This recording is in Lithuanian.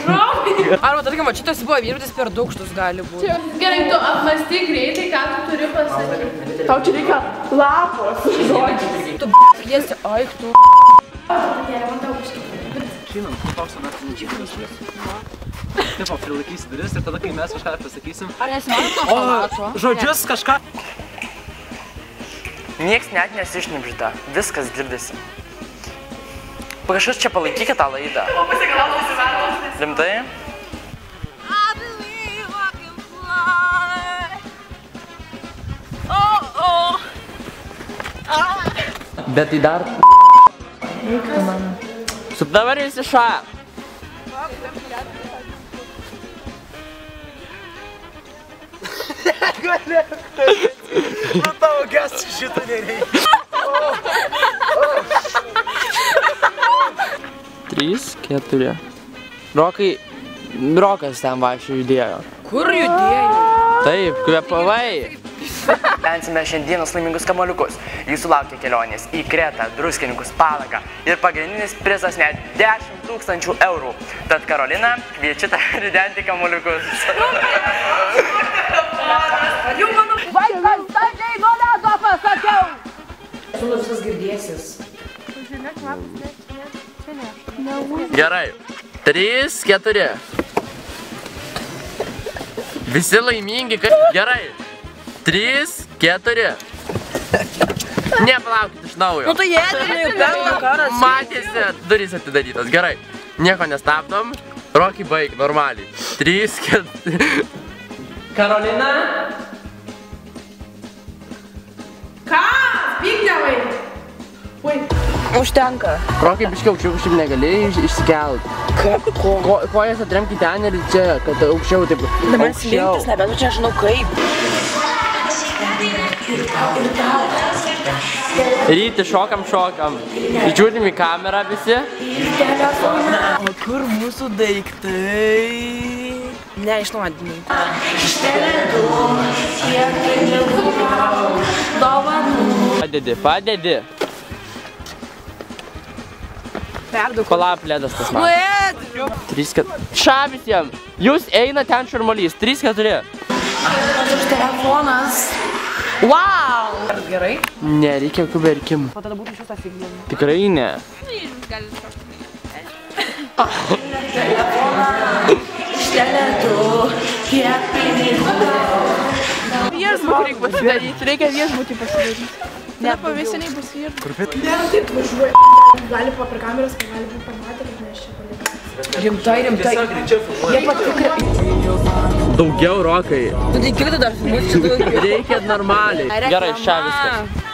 Arba, tarkim, šitas buvo vyrutis per daugštus gali būti. Gerai, tu apmąstyk greitai, ką tu turi pasakyti. Tau čia reikia lapos žodžiais. Tu kviesi, ai, tu. Žinam, tu toks anas nežymas. Taip, prilaikysi duris ir tada, kai mes kažką pasakysim. Ar nesimano to palačio? Žodžius kažką. Nieks net nesišnibžda, viskas girdisi. Kažkas čia palaikykit tą laidą. Rimtai? Bet tai dar... Dabar visi šaja. Nu tavo gestų šitą nereikia. 3, 4. Rokas ten vaikščio judėjo. Kur judėjo? Taip, kvepavai. Pensime šiandienos laimingus kamuoliukus. Jūsų laukia kelionės į Kretą, Druskininkus, Palangą ir pagrindinis prizas net 10 000 eurų. Tad Karolina, kviečiu tą ridenti kamuoliukus. Vaikas, dažiai nuo ledo pasakiau! Sūnus visas girdėsis. Gerai. 3, 4. Visi laimingi, kad... Gerai. 3, 4. Nepalaukit iš naujo. Nu tu jėdinai jau perlo karas. Matėsi, durys atidarytos. Gerai. Nieko nestabdom. Rokai baig, normaliai. 3, 4. Karolina. Ką? Zbignevai? Ui. Užtenka. Rokai biškiau, čia kažkaip negalėjai išsikelt. Kojas atremki ten ir čia, kad aukščiau taip. Dabar slinktis nebedu, čia žinau kaip. Ryti, šokam. Žiūrim į kamerą visi. O kur mūsų daiktai? Neišnuodiniai. Padedi. Perdaug. Palap, ledas tas man. 3, 4. Šavis jam. Jūs eina ten šarmolys. 3, 4. Už telefonas. Wow! Ar gerai? Nereikia jokių verkimų. O tada būtų šis asiglinį. Tikrai ne. Viešbutį reikia pasidaryti. Reikia viešbutį pasidaryti. Ne, pavėsiniai bus viešbutį. Kur bet? Ne, taip važiuoja. Gali po prie kameros, kai gali būti pamatę, kad mes čia palikime. Rimtai. Tiesiog greičiau filmuoja. Jie patikria. Daugiau, Rokai. Tu tai kiek tu dar filmuosi? Reikia normaliai. Gerai, šią viską.